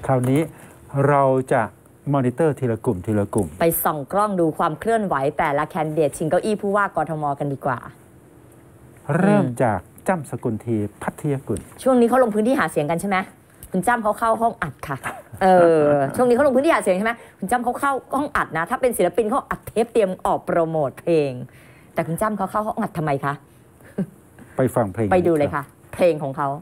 คราวนี้เราจะมอนิเตอร์ทีละกลุ่มทีละกลุ่มไปส่องกล้องดูความเคลื่อนไหวแต่ละแคนดิเดตชิงเก้าอี้ผู้ว่ากทมกันดีกว่าเริ่มจากจ้ำสกุลทีพัทยกุลช่วงนี้เขาลงพื้นที่หาเสียงกันใช่ไหมคุณจ้ำเขาเข้าห้องอัดค่ะช่วงนี้เขาลงพื้นที่หาเสียงใช่ไหมคุณจ้ำเขาเข้าห้องอัดนะถ้าเป็นศิลปินเขาอัดเทปเตรียมออกโปรโมทเพลงแต่คุณจ้ำเขาเข้าห้องอัดทำไมคะไปฟังเพลงไปดูเลยค่ะเพลงของเขา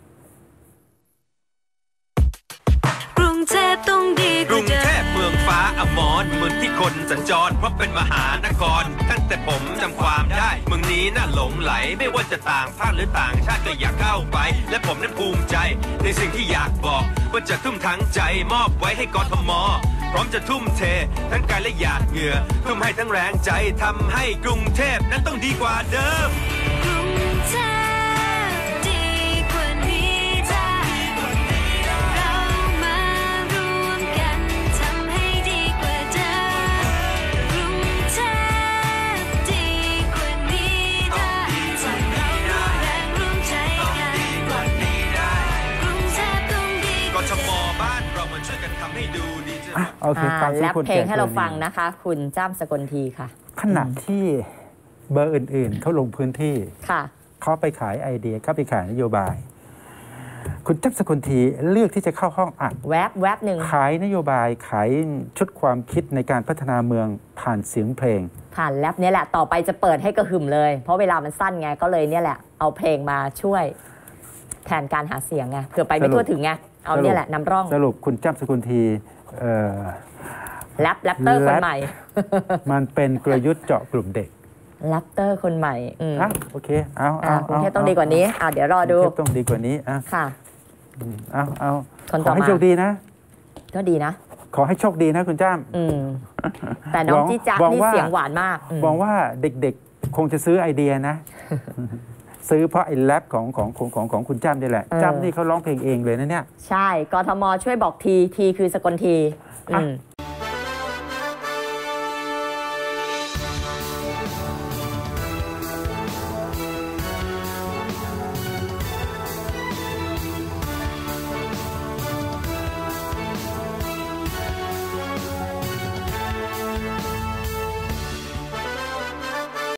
กรุงเทพต้องดีกรุงเทพเมืองฟ้าอมรเมืองที่คนสัญจรเพราะเป็นมหานครตั้งแต่ผมจำความได้เมืองนี้น่าหลงไหลไม่ว่าจะต่างภาคหรือต่างชาติก็อยากเข้าไปและผมนั้นภูมิใจในสิ่งที่อยากบอกว่าจะทุ่มทั้งใจมอบไว้ให้กทมพร้อมจะทุ่มเททั้งกายและหยาดเหงื่อทุ่มให้ทั้งแรงใจทำให้กรุงเทพนั้นต้องดีกว่าเดิมกรุงเทพดีกว่านี้จ้าเรามารวมกันทำให้ดีกว่าเดิมกรุงเทพดีกว่านี้จ้าจะเราร่วมแรงร่วมใจกันกว่านี้ได้กรุงเทพต้องดีกทมบ้านเรามาช่วยกันทำให้ดูดีโอเคแรปเพลงให้เราฟังนะคะคุณจ้ำสกลทีค่ะขณะที่เบอร์อื่นๆเขาลงพื้นที่เขาไปขายไอเดียเขาไปขายนโยบายคุณจ้ำสกลทีเลือกที่จะเข้าห้องอัดแวบหนึ่งขายนโยบายขายชุดความคิดในการพัฒนาเมืองผ่านเสียงเพลงผ่านแรปนี่แหละต่อไปจะเปิดให้กระหึ่มเลยเพราะเวลามันสั้นไงก็เลยเนี่ยแหละเอาเพลงมาช่วยแทนการหาเสียงไงเผื่อไปไม่ทั่วถึงไงเอาเนี่ยแหละนำร่องสรุปคุณจ้ำสกุลทีแรปเตอร์คนใหม่มันเป็นกลยุทธ์เจาะกลุ่มเด็กแรปเตอร์คนใหม่โอเคเอากรุงเทพต้องดีกว่านี้เดี๋ยวรอดูต้องดีกว่านี้ค่ะเอาขอให้โชคดีนะก็ดีนะขอให้โชคดีนะคุณจ้ำแต่น้องจี้จ๊ะนี่เสียงหวานมากหวังว่าเด็กๆคงจะซื้อไอเดียนะซื้อเพราะไอ้แรปของคุณจ้ำนี่แหละจ้ำนี่เขาร้องเพลงเองเลยนะเนี่ยใช่กทมช่วยบอกทีคือสกลที